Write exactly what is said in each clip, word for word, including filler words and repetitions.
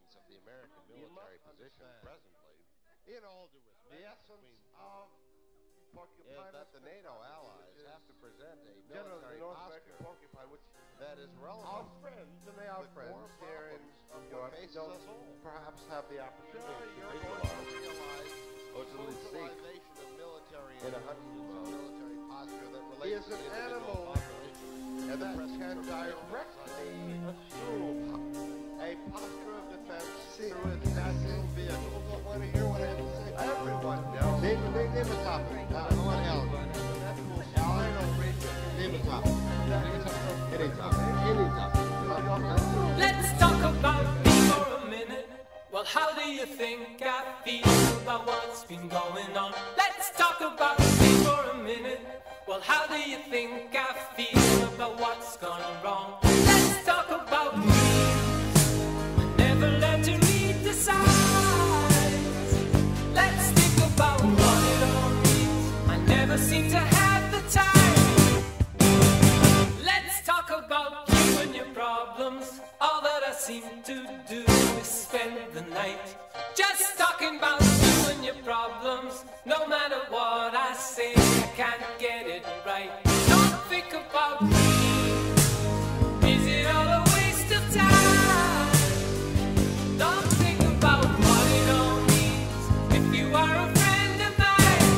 essence of the American military position presently, in all due respect, the essence of is that the NATO allies have to present a General, military the North American posture porcupine, which that is our relevant friends, and they are to the friends core here in problems of New York, what faces don't us all. perhaps have the opportunity Sure, to you're visualize going to realize or to at least see. socialization of military in a hundred intelligence and miles. military posture that He relates is to an the individual animal population. and The that presence can of directly real assume a posture of defense through its natural vehicle. Don't want to hear what I have to say. Everyone knows. Name, name, name a topic. Uh, go on, Alan. Alan, name a topic. Any topic. Any topic. Let's talk about me for a minute. Well, how do you think I feel about what's been going on? Let's talk about me for a minute. Well, how do you think I feel about what's gone wrong? Let's talk about me. I never learned to read the signs. Let's think about what it all means. I never seem to have the time. Let's talk about you and your problems. All that I seem to do is spend the night just talking about you and your problems. No matter what I say, I can't get it right. Don't think about me. Is it all a waste of time? Don't think about what it all means. If you are a friend of mine,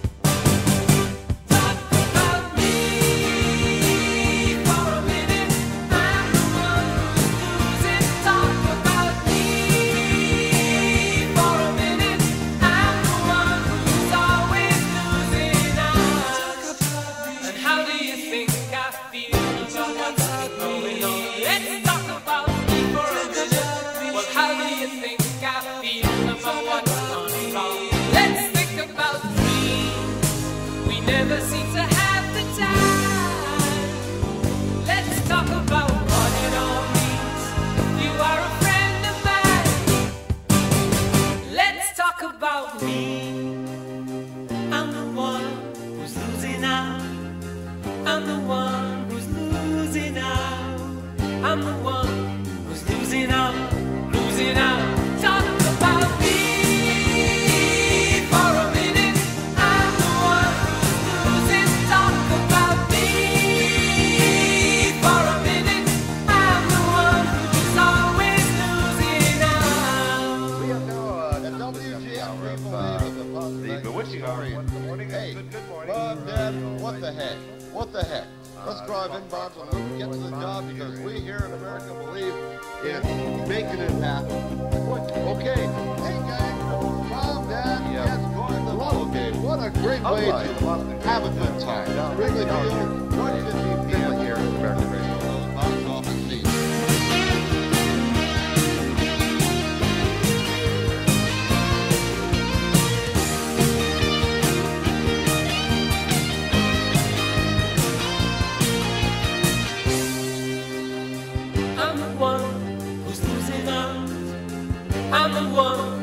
talk about me for a minute. I'm the one who's losing. Talk about me for a minute. I'm the one who's always losing out. And how do you think I feel about what's going on? Let's talk about me for a minute. Well, how do you think I feel about what's gone wrong? Let's think about dreams. We never seem to have the time. Let's talk about what it all means. You are a friend of mine. Let's talk about me. I'm the one who's losing out. I'm the one who's losing out. I'm the one who's losing out, losing out. Talk about me for a minute. I'm the one who's losing. Talk about me for a minute. I'm the one who's always losing out. We have now uh, The W G M hour of people uh, leave the pub the tonight. bewitching hour. Sorry. Good morning. Hey, Good, good morning. Bob, Dad, what the heck? What the heck? Let's Uh, drive inbounds and let's get to the job because we here in America believe in making it happen. What? Okay. Hey, gang. Bob, Dad, Yeah. yes, going the ball game. What a great way All right. to have a good time. Really feel one fifty p m here in American Radio. Box office seats. I'm the one who's losing out. I'm the one